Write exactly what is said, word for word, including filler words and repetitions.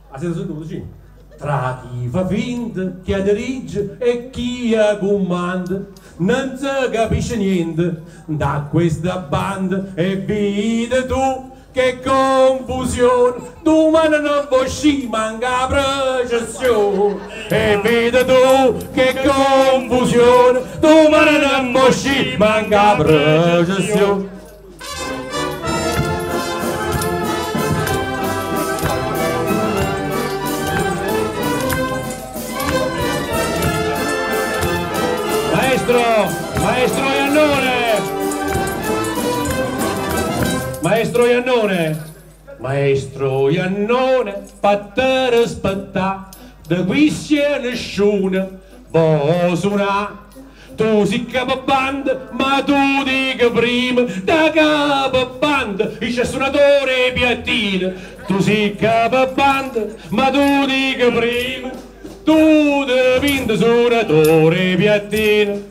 A siete sentito vicino? Tra chi fa finta, chi dirige e chi comanda, non si capisce niente da questa banda. E vedi tu che confusione, domani non può uscire, manca processione. E vedi tu che confusione, domani non può uscire, manca processione. Maestro, maestro Iannone, maestro Iannone, maestro Iannone, fatta rispettare, da qui c'è nessuno, può suonare. Tu sei capobanda, ma tu dica prima, da capobanda, il suonatore piattino. Tu sei capobanda, ma tu dica prima, tu devi suonatore piattino.